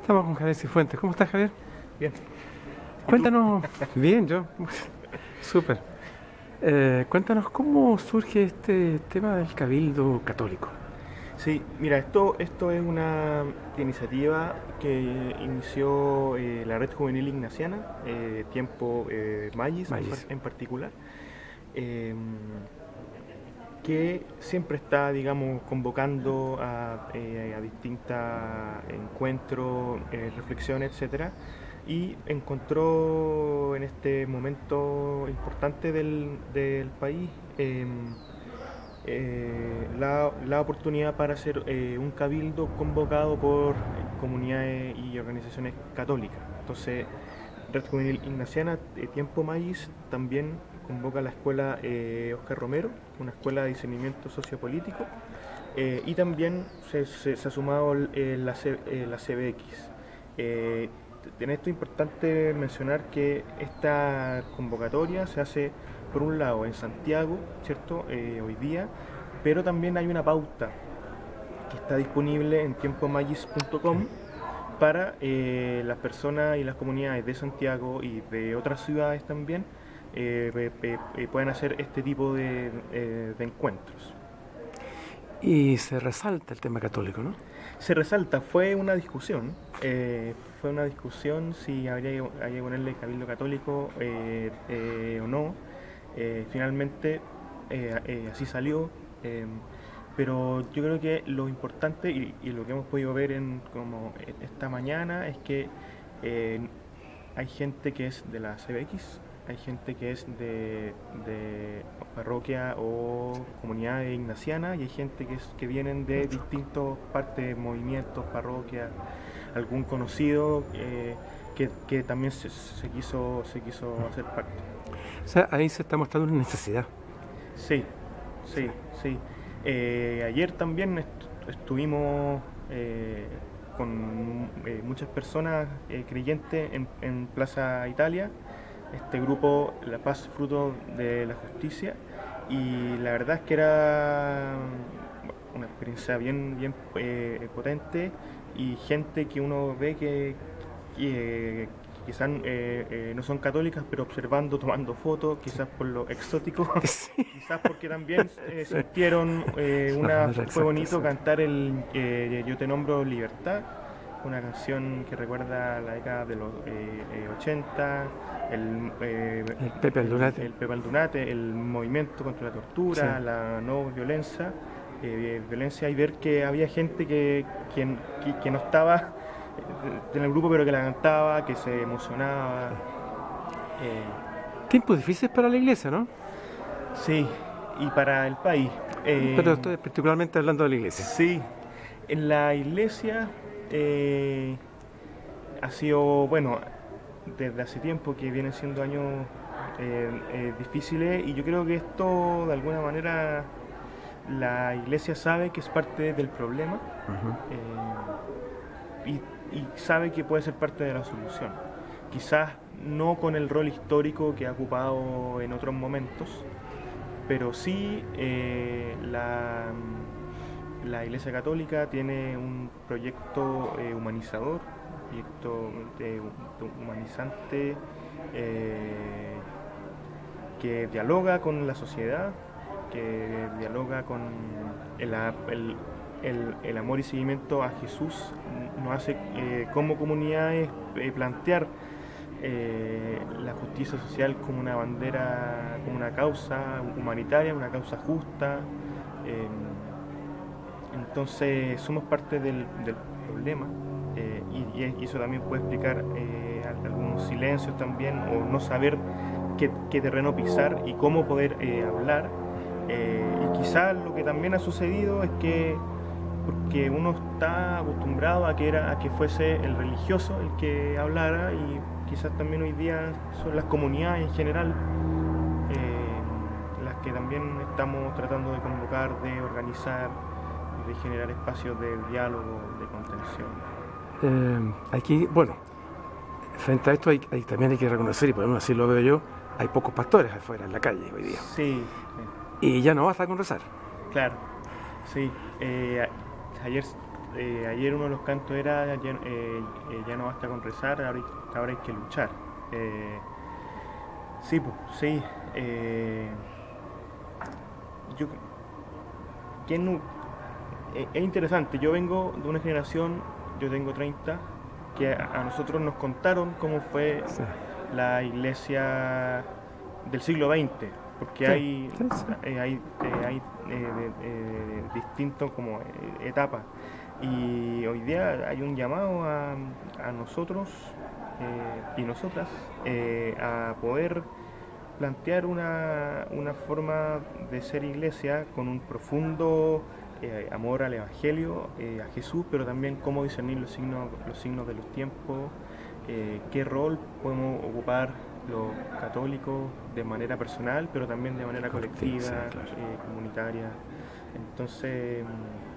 Estamos con Javier Cifuentes. ¿Cómo estás, Javier? Bien. Cuéntanos. Bien, yo. Súper. Cuéntanos cómo surge este tema del Cabildo Católico. Sí, mira, esto es una iniciativa que inició la Red Juvenil Ignaciana, tiempo Magis en particular, que siempre está, digamos, convocando a distintos encuentros, reflexiones, etcétera, y encontró en este momento importante del país la oportunidad para hacer un cabildo convocado por comunidades y organizaciones católicas. Entonces, Red Juvenil Ignaciana, Tiempo Magis, también convoca a la escuela Oscar Romero, una escuela de discernimiento sociopolítico, y también se ha sumado la CBX. En esto es importante mencionar que esta convocatoria se hace por un lado en Santiago, ¿cierto? Hoy día, pero también hay una pauta que está disponible en tiempomagis.com para las personas y las comunidades de Santiago y de otras ciudades también puedan hacer este tipo de encuentros. Y se resalta el tema católico, ¿no? Se resalta, fue una discusión si habría que ponerle Cabildo Católico o no. Finalmente así salió, pero yo creo que lo importante y lo que hemos podido ver como esta mañana es que hay gente que es de la CBX, hay gente que es de parroquia o comunidad ignaciana y hay gente que vienen de distintas partes, movimientos, parroquias, algún conocido que también se quiso hacer parte. O sea, ahí se está mostrando una necesidad. Sí. Ayer también estuvimos con muchas personas creyentes en Plaza Italia, este grupo La Paz Fruto de la Justicia, y la verdad es que era una experiencia bien potente, y gente que uno ve que quizás no son católicas, pero observando, tomando fotos, quizás por lo exótico, quizás porque también sintieron fue bonito cantar Yo te nombro Libertad, una canción que recuerda la década de los 80, el Pepe Aldunate, el movimiento contra la tortura, sí, la no violencia, y ver que había gente que no estaba en el grupo, pero que la cantaba, que se emocionaba. Tiempos difíciles para la iglesia, ¿no? Sí, y para el país. Pero estoy particularmente hablando de la iglesia. Sí, en la iglesia ha sido, bueno, desde hace tiempo que vienen siendo años difíciles, y yo creo que esto, de alguna manera, la iglesia sabe que es parte del problema. Y sabe que puede ser parte de la solución. Quizás no con el rol histórico que ha ocupado en otros momentos, pero sí la Iglesia Católica tiene un proyecto humanizador, proyecto humanizante, que dialoga con la sociedad, que dialoga con el amor y seguimiento a Jesús. Nos hace como comunidades plantear la justicia social como una bandera, como una causa humanitaria, una causa justa. Entonces somos parte del problema, y eso también puede explicar algunos silencios también, o no saber qué terreno pisar y cómo poder hablar. Y quizás lo que también ha sucedido es que porque uno está acostumbrado a que fuese el religioso el que hablara, y quizás también hoy día son las comunidades en general las que también estamos tratando de convocar, de organizar, de generar espacios de diálogo, de contención. Aquí, bueno, frente a esto también hay que reconocer, y por lo menos así lo veo yo, hay pocos pastores afuera en la calle hoy día. Sí. Y ya no basta con rezar. Claro, sí. Ayer ayer uno de los cantos era ya no basta con rezar, ahora hay que luchar. Sí, pues, sí. Yo, ¿quién no? Es interesante, yo vengo de una generación, yo tengo 30, que a nosotros nos contaron cómo fue Sí. la iglesia del siglo XX, porque Sí, hay, sí, sí. hay distintos como etapas. Y hoy día hay un llamado a nosotros y nosotras a poder plantear una forma de ser iglesia con un profundo amor al Evangelio, a Jesús, pero también cómo discernir los signos de los tiempos, qué rol podemos ocupar los católicos de manera personal, pero también de manera colectiva, Sí, claro. comunitaria. Entonces,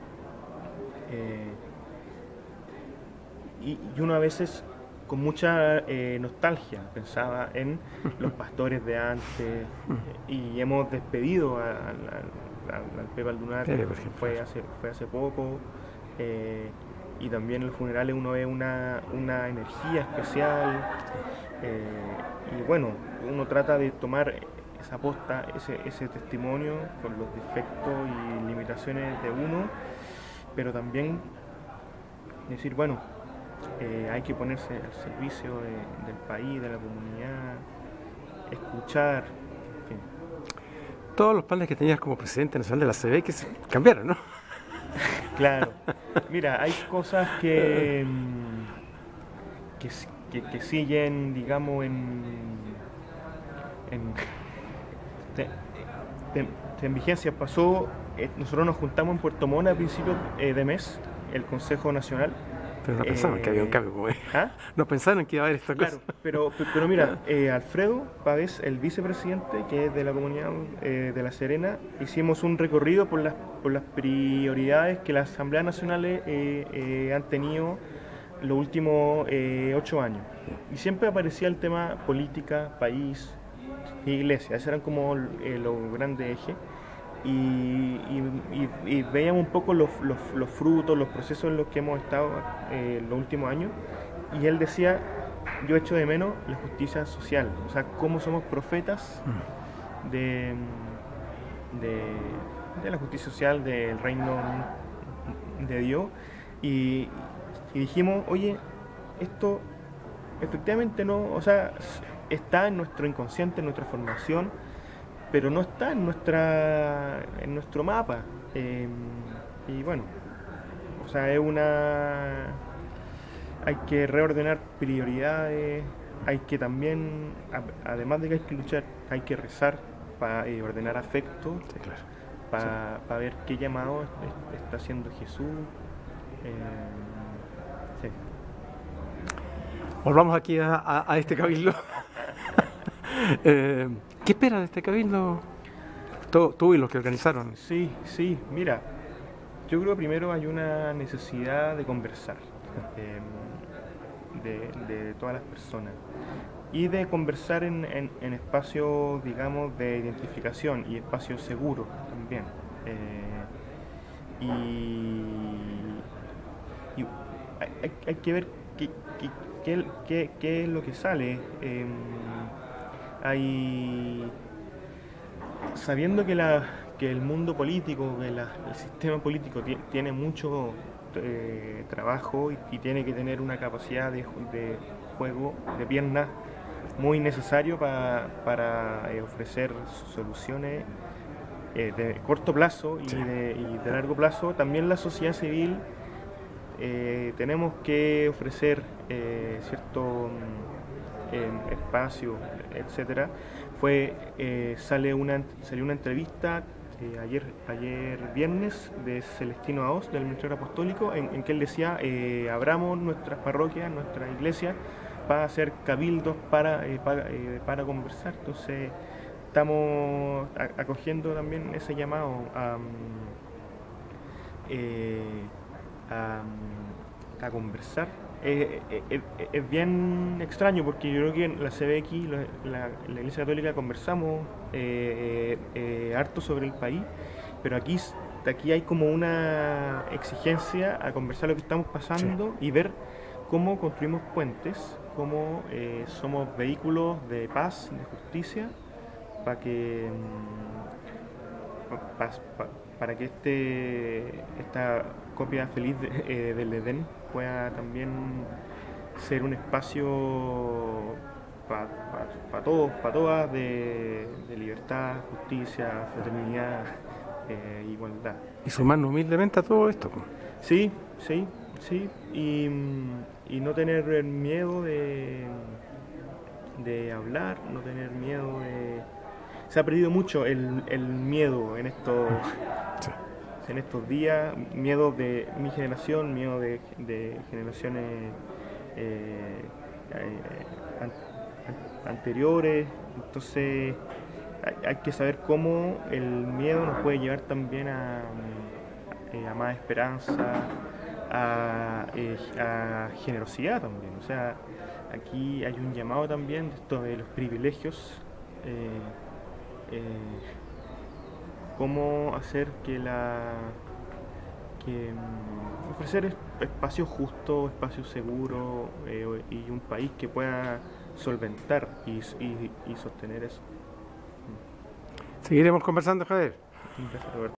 y uno a veces con mucha nostalgia pensaba en los pastores de antes y hemos despedido al Pepe Aldunate, Pepe, por ejemplo. fue hace poco, y también en los funerales uno ve una energía especial, y bueno, uno trata de tomar esa posta, ese testimonio con los defectos y limitaciones de uno, pero también decir, bueno, hay que ponerse al servicio del país, de la comunidad, escuchar, en fin. Todos los planes que tenías como presidente nacional de la CB que se cambiaron, ¿no? Claro. Mira, hay cosas que siguen, digamos, en vigencia. Pasó, nosotros nos juntamos en Puerto Montt a principios de mes, el Consejo Nacional. Pero no pensaban que había un cambio como ¿Ah? No pensaron que iba a haber esta Claro, cosa. pero mira, Alfredo Pavés, el vicepresidente, que es de la comunidad de La Serena, hicimos un recorrido por las prioridades que las asambleas nacionales han tenido los últimos 8 años. Y siempre aparecía el tema política, país, iglesia. Esos eran como los grandes ejes. Y veíamos un poco los frutos, los procesos en los que hemos estado los últimos años. Y él decía, yo echo de menos la justicia social, o sea, cómo somos profetas de la justicia social, del reino de Dios. Y dijimos, oye, esto efectivamente no, o sea, está en nuestro inconsciente, en nuestra formación, pero no está en nuestro mapa. Y bueno, o sea, hay que reordenar prioridades, hay que también, además de que hay que luchar, hay que rezar para ordenar afecto, Sí, claro. para ver qué llamado está haciendo Jesús. Sí. Volvamos aquí a este cabildo. ¿Qué esperas de este cabildo? Tú y los que organizaron. Sí, mira, yo creo que primero hay una necesidad de conversar de todas las personas y de conversar en espacios, digamos, de identificación y espacios seguros también. Y hay que ver qué es lo que sale. Sabiendo que el mundo político, que el sistema político tiene mucho trabajo y tiene que tener una capacidad de juego de piernas muy necesario para ofrecer soluciones de corto plazo y de largo plazo. También la sociedad civil tenemos que ofrecer cierto espacio, etcétera. Salió una entrevista ayer viernes de Celestino Aoz, del Ministerio Apostólico, en que él decía, abramos nuestras parroquias, nuestra iglesia, para hacer cabildos, para conversar. Entonces estamos acogiendo también ese llamado a conversar. Es bien extraño porque yo creo que en la CBX, la Iglesia Católica, conversamos harto sobre el país, pero aquí aquí hay como una exigencia a conversar lo que estamos pasando y ver cómo construimos puentes, cómo somos vehículos de paz, de justicia, para que para que esta copia feliz del Edén pueda también ser un espacio para todos, para todas, de libertad, justicia, fraternidad, igualdad. Y sumarnos humildemente a todo esto. Sí, sí, sí, y no tener miedo de hablar, no tener miedo de... Se ha perdido mucho el miedo en estos días, miedo de mi generación, miedo de generaciones anteriores. Entonces hay que saber cómo el miedo nos puede llevar también a más esperanza, a generosidad también. O sea, aquí hay un llamado también de esto de los privilegios, cómo hacer ofrecer espacios justos, espacios seguros, y un país que pueda solventar y sostener eso. Seguiremos conversando, Javier. Gracias, Roberto.